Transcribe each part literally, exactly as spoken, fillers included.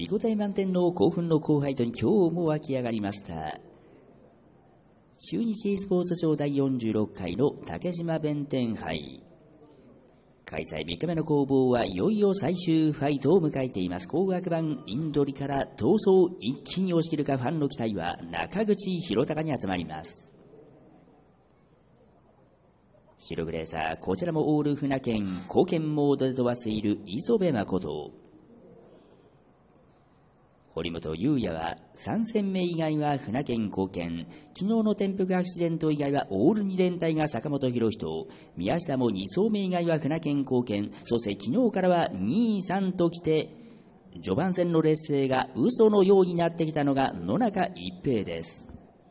見応え満点の興奮の後輩とに今日も湧き上がりました。中日スポーツ庁だいよんじゅうろっかいの竹島弁天杯。開催みっかめの攻防はいよいよ最終ファイトを迎えています。紅白版インドリから闘争一気に押し切るか、ファンの期待は中口博隆に集まります。白グレーサー、こちらもオール船券貢献モードで飛ばしている磯部誠。堀本裕也はさん戦目以外は船券貢献、昨日の転覆アクシデント以外はオールに連隊が坂本博人、宮下もに走目以外は船券貢献、そして昨日からはにさんときて序盤戦の劣勢が嘘のようになってきたのが野中一平です。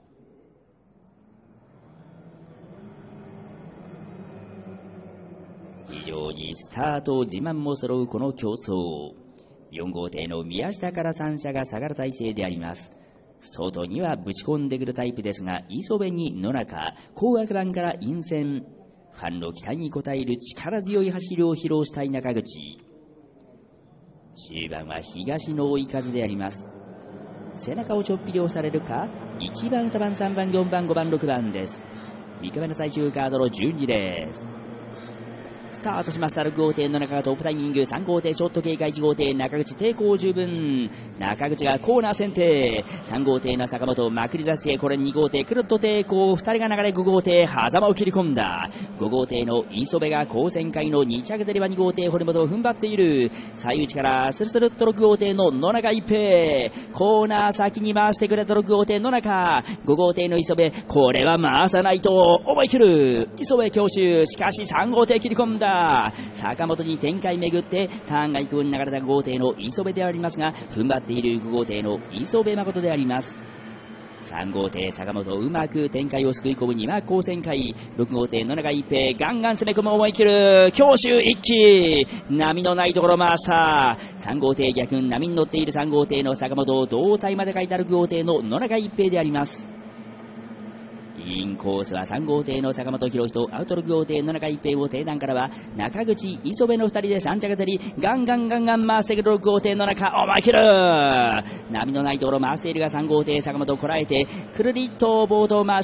非常にスタート自慢も揃うこの競争。よん号艇の宮下からさん車が下がる体勢であります。外にはぶち込んでくるタイプですが、磯部に野中、紅白版から陰線、ファンの期待に応える力強い走りを披露したい中口。終盤は東の追い風であります。背中をちょっぴり押されるか、いちばん、にばん、さんばん、よんばん、ごばん、ろくばんです。みっかめの最終カードの順次です。スタートしました。ろく号艇の中がトップタイミング、さん号艇ショット警戒、いち号艇中口抵抗十分、中口がコーナー先手、さん号艇の坂本まくり出し、これに号艇くるっと抵抗、ふたりが流れ、ご号艇狭間を切り込んだ、ご号艇の磯部が高旋回のに着でればに号艇堀本を踏ん張っている、最内からスルスルっとろく号艇の野中一平、コーナー先に回してくれたろく号艇野中、ご号艇の磯部、これは回さないと思い切る磯部強襲、しかしさん号艇切り込んだ、坂本に展開巡ってターンが行くように流れたご号艇の磯部でありますが、踏ん張っているご号艇の磯部誠であります。さん号艇坂本うまく展開をすくい込むには高旋回、ろく号艇野中一平ガンガン攻め込む、思い切る強襲一気、波のないところ回した、さん号艇逆波に乗っているさん号艇の坂本、胴体まで書いたろく号艇の野中一平であります。インコースはさん号艇の坂本博人、アウトろく号艇野中一平を定段からは中口磯部のふたりでさん着競り、ガンガンガンガン回してくるろく号艇野中、おまきる波のないところ回しているがさん号艇坂本こらえてくるりっとボートを回した。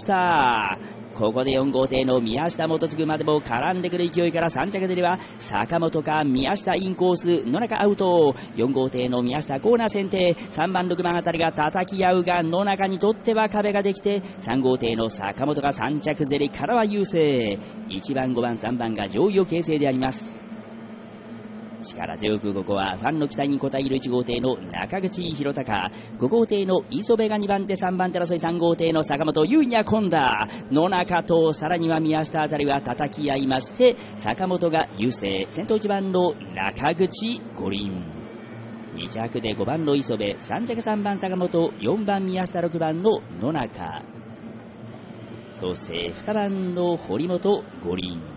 ここでよん号艇の宮下元次までも絡んでくる勢いからさん着では坂本か宮下インコース野中アウト、よん号艇の宮下コーナー先手、さんばんろくばんあたりが叩き合うが野中にとっては壁ができて、さん号艇の坂本がさん着競りからは優勢、いちばんごばんさんばんが上位を形成であります。力強くここはファンの期待に応えるいち号艇の中口博隆、ご号艇の磯部がにばん手、さんばん手争い、さん号艇の坂本優位に込んだ野中とさらには宮下あたりは叩き合いまして、坂本が優勢、先頭いちばんの中口五輪、に着でごばんの磯部、さん着さんばん坂本、よんばん宮下、ろくばんの野中、そしてにばんの堀本五輪。